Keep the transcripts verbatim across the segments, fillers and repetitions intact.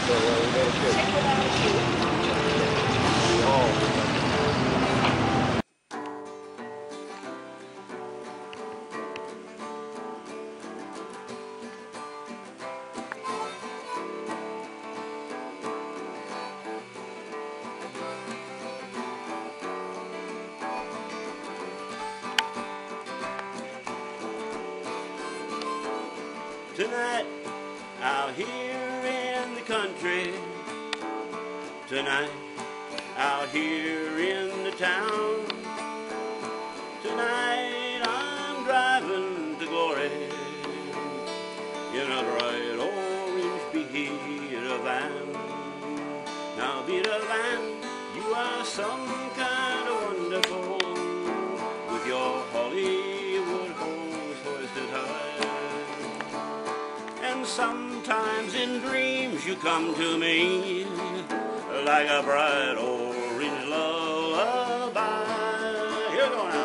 Tonight, out here in the country. Tonight, out here in the town. Tonight, I'm driving to glory in a bright orange Beater van. Now, Beater van, you are some kind of wonderful with your Hollywood hose hoisted high. And sometimes in dreams you come to me like a bright orange lullaby. Here we go now.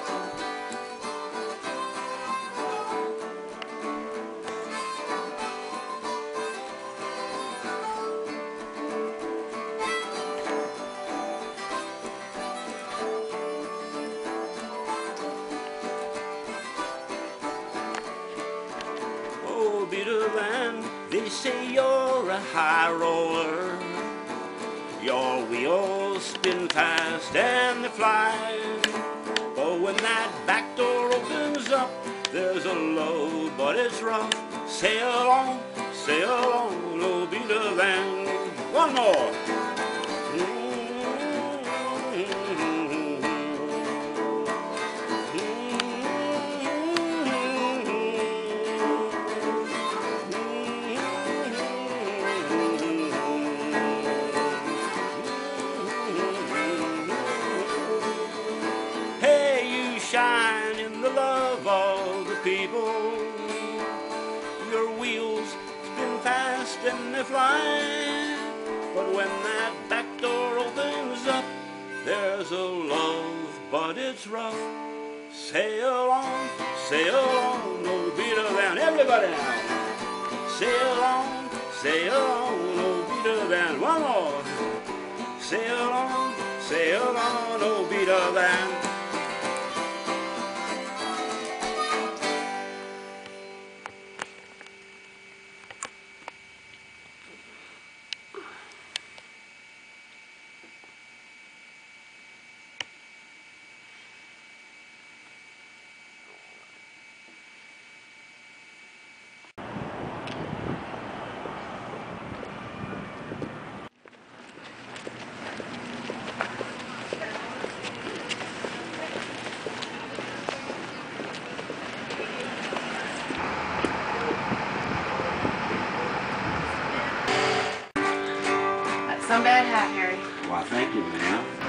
Oh, Beater van, they say you're a high roller. Your wheels spin fast and they fly. But when that back door opens up, there's a load, but it's rough. Sail on, sail on, oh Beater van. One more. Shine in the love of the people. Your wheels spin fast and they fly. But when that back door opens up, there's a love, but it's rough. Sail on, sail on, oh Beater van. Everybody now. Sail on, sail on, oh Beater van. One more. Sail on, sail on, oh Beater van. Some bad hat, Harry. Why, thank you, ma'am.